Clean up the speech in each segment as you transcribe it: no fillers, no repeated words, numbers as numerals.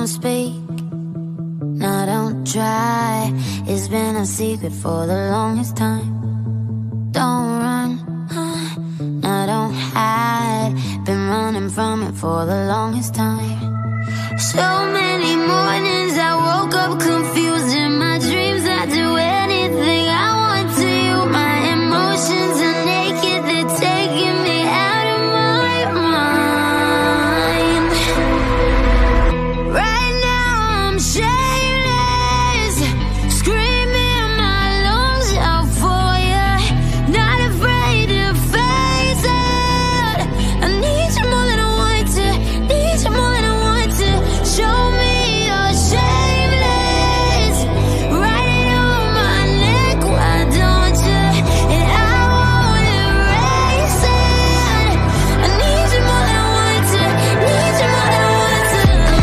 Don't speak, no, don't try. It's been a secret for the longest time. Don't run, no, don't hide. Been running from it for the longest time. So many mornings I woke up confused. In my dreams I'd do anything I want to you. My emotions are naked, they're taking me out of my mind. Right now I'm shameless, screaming my lungs out for you. Not afraid to face it. I need you more than I want to, need you more than I want to. Show me you're shameless. Write it on my neck, why don't you? And I won't erase it. I need you more than I want to, need you more than I want to.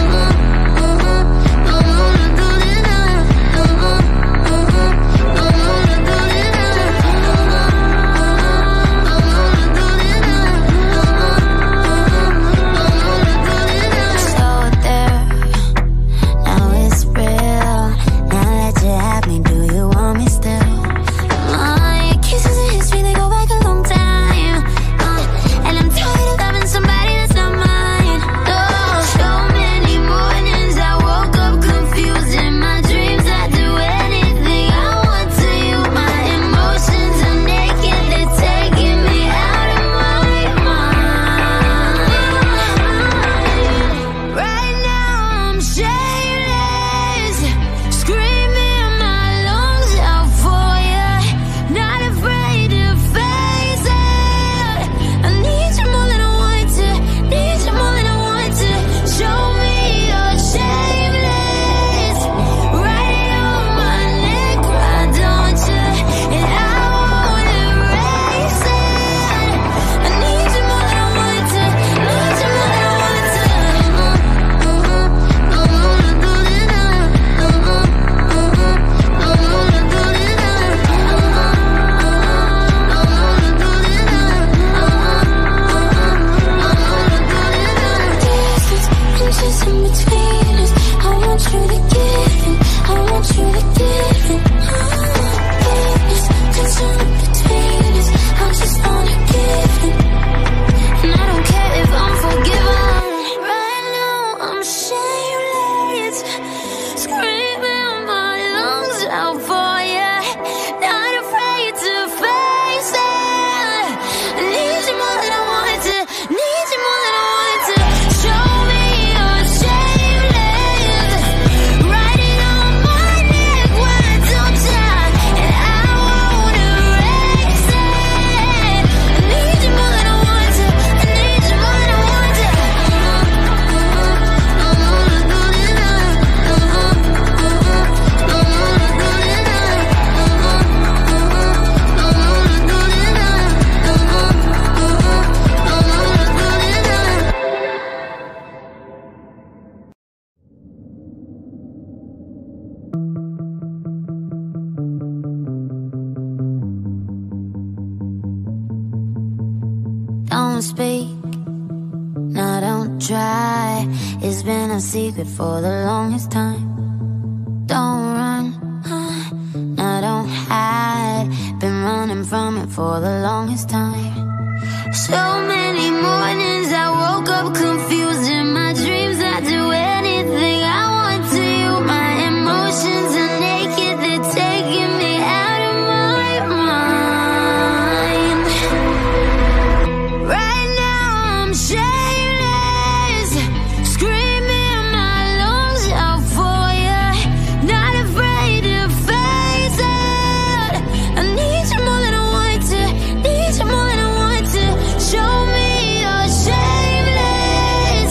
So there, now it's real. Now that you have me, do you want me still? My kisses and history, they go back a long time. And I'm tired of loving somebody that's not mine. Oh, so many mornings I woke up confused. In my dreams I do anything I want to you. My emotions are naked, they're taking me out of my mind. Right now I'm shameless, screaming my lungs out for you. Not afraid to face it. I need you more than I want to, need you more than I want to. Show me you're shameless. Write it on my neck, why don't you? And I won't erase it. I need you more than I want to, need you more than I want to. Inches in between us, I want you to give in, I want you to give in. Goodness, inches in between us, I just wanna give in. And I don't care if I'm forgiven. Right now I'm shameless, screaming my lungs out for you. Not afraid to face it. I need you more than I want to, need you more than I want to. Show me you're shameless. Write it on my neck, why don't you? And I won't erase it. I need you more than I want to, I need you more than I want to. Don't speak, no, don't try. It's been a secret for the longest time. Don't run, no, don't hide. Been running from it for the longest time. So many mornings I woke up confused. In my dreams I do anything I want to you. My emotions are naked, they're taking me out of my mind. Right now I'm shameless, screaming my lungs out for you. Not afraid to face it. I need you more than I want to, need you more than I want to. Show me you're shameless.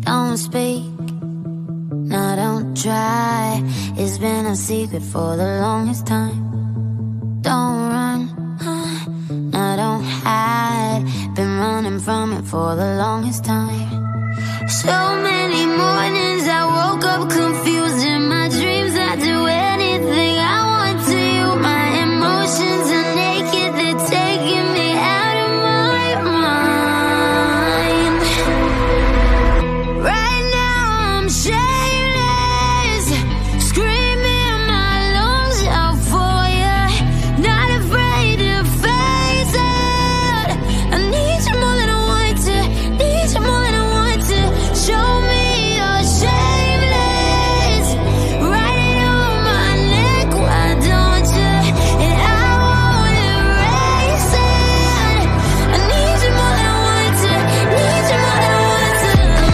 Don't speak, no, don't try. It's been a secret for the longest time. Don't run, no, don't hide. Been running from it for the longest time. So many mornings I woke up confused. In my dreams I do anything I want to you. My emotions are naked, they're taking me out of my mind. Right now I'm shameless, screaming my lungs out for you. Not afraid to face it. I need you more than I want to, need you more than I want to. Show me you're shameless. Write it on my neck, why don't you? And I won't erase it. I need you more than I want to, need you more than I want to.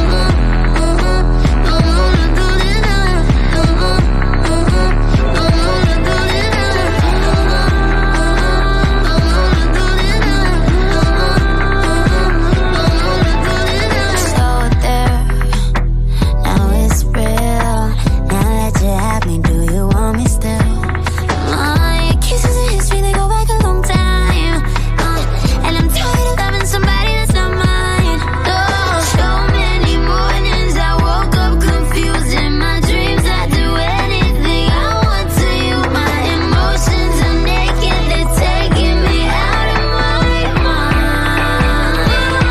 So there, now it's real. Now that you have me, do you want me still? My kisses and history, they go back a long time. And I'm tired of loving somebody that's not mine. Oh, so many mornings I woke up confused. In my dreams I do anything I want to you. My emotions are naked, they're taking me out of my mind.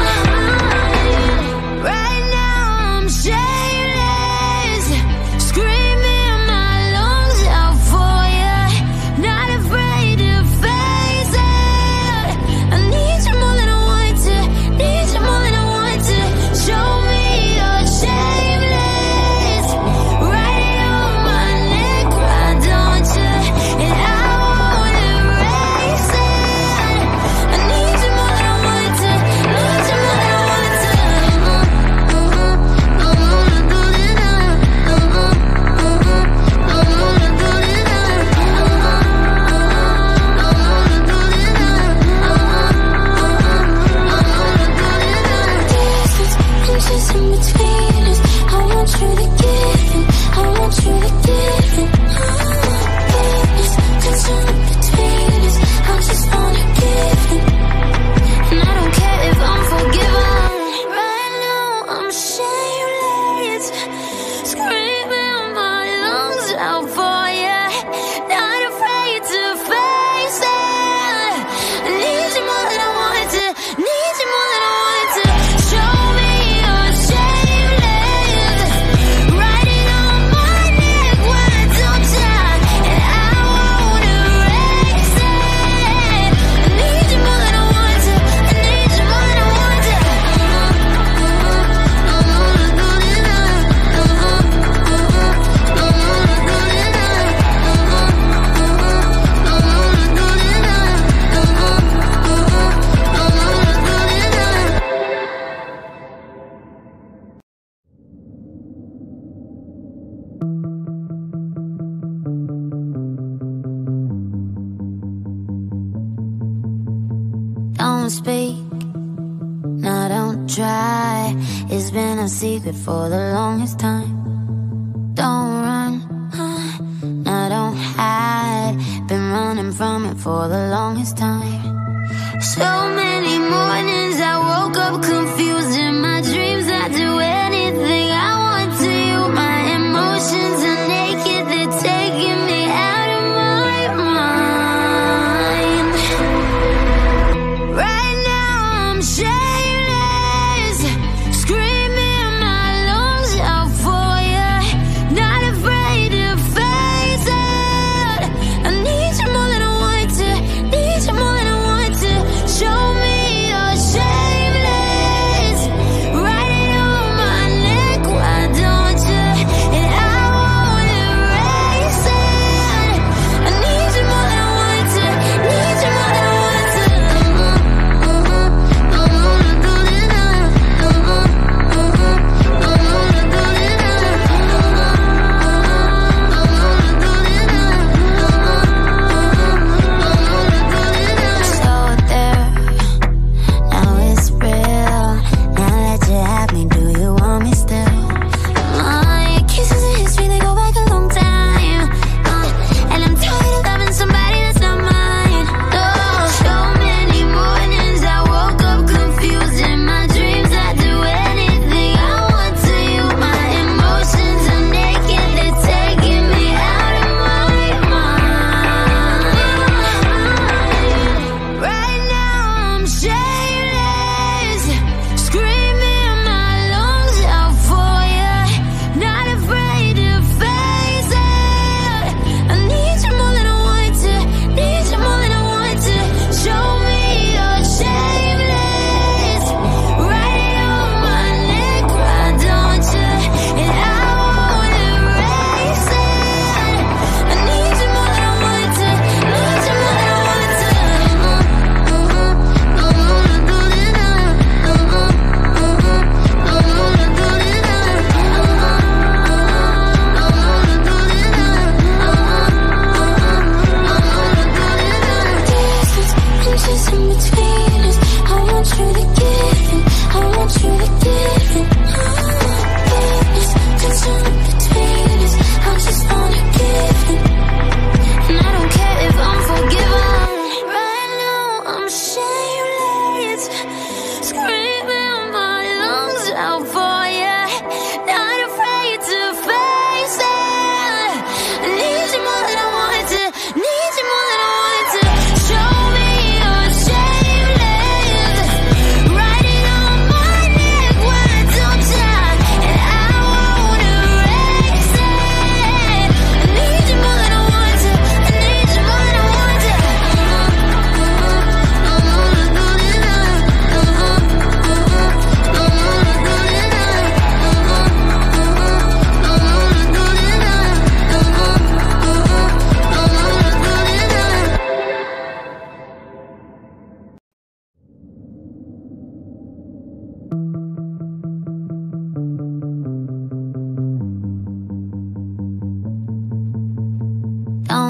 Right now I'm shameless, screaming my lungs out for you. Not afraid to face it. I need you more than I want to, need you more than I want to. Show me you're shameless. Write it on my neck, why don't you? And I won't erase it. I need you more than I want to, need you more than I want to. Inches in between us, I want you to give in, I want you to give in. Goodness, tension in between us, I just wanna give in. And I don't care if I'm forgiven. Right now I'm shameless, screaming my lungs out for you. Not afraid to face it. I need you more than I want to, need you more than I want to. Show me you're shameless. Write it on my neck, why don't you? And I won't erase it. I need you more than I want to, I need you more than I want to. Don't speak, no, don't try. It's been a secret for the longest time. Don't run, no, don't hide. Been running from it for the longest time. So many mornings I woke up confused. In my dreams I do anything I want to you. My emotions are naked, they're taking me out of my mind. Right now I'm shameless, screaming my lungs out for you. Not afraid to face it. I need you more than I want to, need you more than I want to. Show me you're shameless.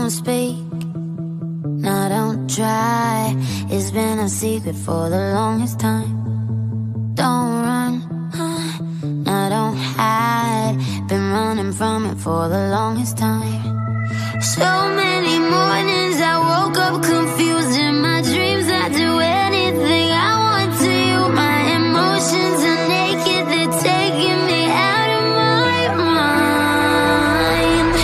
Don't speak, no, don't try. It's been a secret for the longest time. Don't run, no, don't hide. Been running from it for the longest time. So many mornings I woke up confused. In my dreams I do anything I want to you. My emotions are naked, they're taking me out of my mind.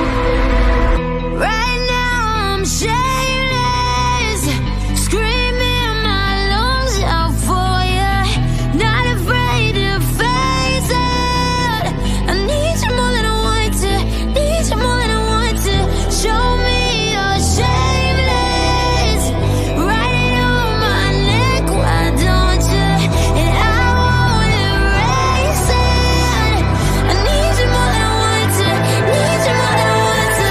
Right now I'm shameless, screaming my lungs out for you. Not afraid to face it. I need you more than I want to, need you more than I want to. Show me you're shameless. Write it on my neck, why don't you? And I won't erase it. I need you more than I want to, need you more than I want to.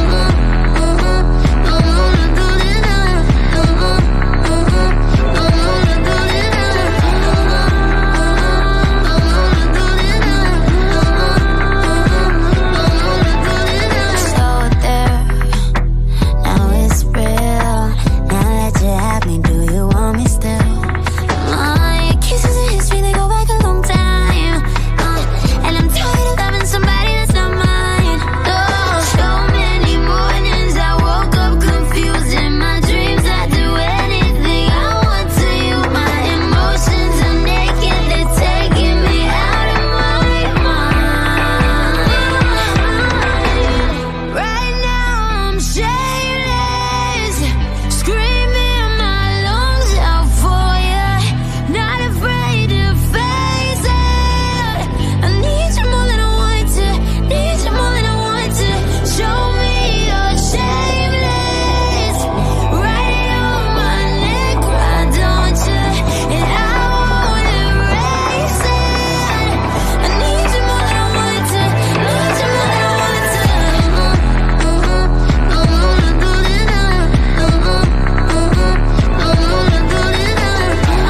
Don't wanna do this now. Don't wanna do this now. Don't wanna do this now. So there, now it's real. Now that you have me, do you want me still? My kisses and history, they go back a long time. And I'm tired of loving somebody that's not mine. Oh, so many mornings I woke up confused. In my dreams I do anything I want to you. My emotions are naked, they're taking me out of my mind. Right now I'm shameless, screaming my lungs out for you. Not afraid to face it. I need you more than I want to, need you more than I want to. Show me you're shameless. Write it on my neck, why don't you? And I won't erase it. I need you more than I want to, need you more than I want to. Don't wanna do this now. Don't wanna do this now. Don't wanna do this now.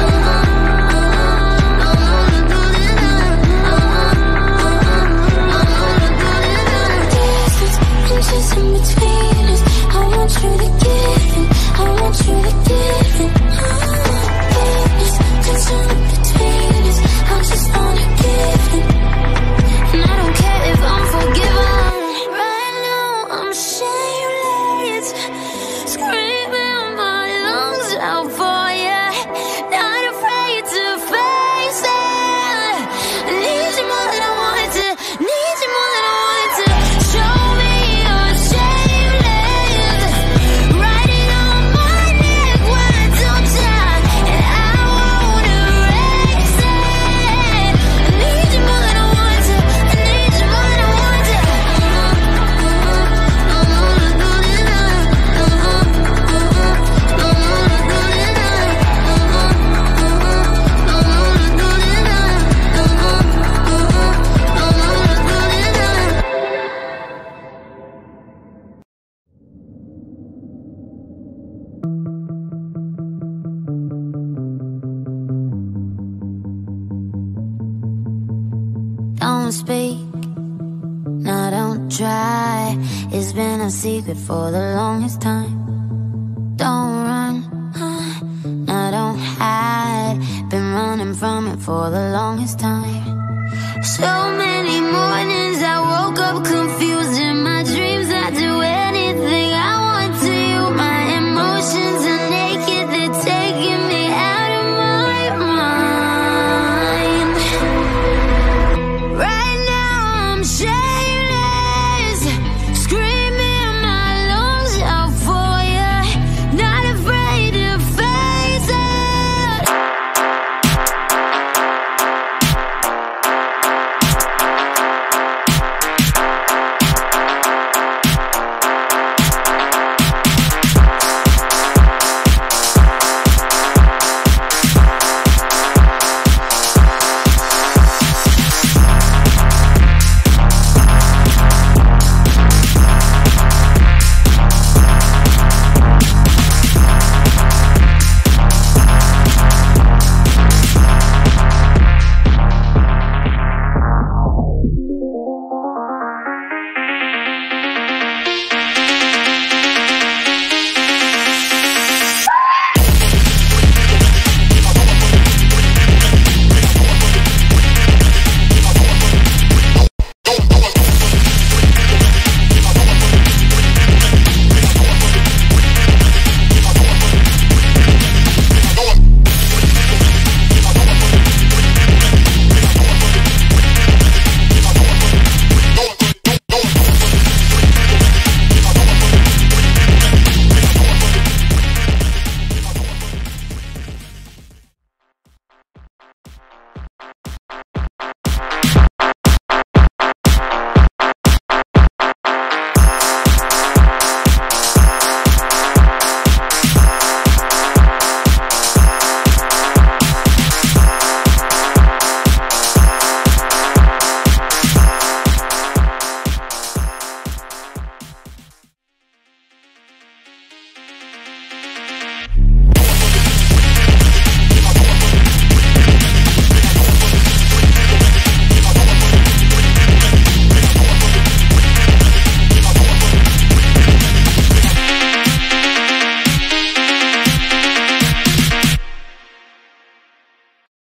Distance, inches in between us. I want you to give in, I want you to give in. Goodness, tension in between us. I just wanna give in. And I don't care if I'm forgiven. Right now I'm shameless, screaming my lungs out for you. Not afraid to face it. I need you more than I want to, need you more than I want to. Show me you're shameless. Write it on my neck, why don't you? And I won't erase it. I need you more than I want to, I need you more than I want to. Don't wanna do this now. Don't wanna do this now. Don't wanna do this now. Don't speak, no, don't try. It's been a secret for the longest time. Don't run, no, don't hide. Been running from it for the longest time. So many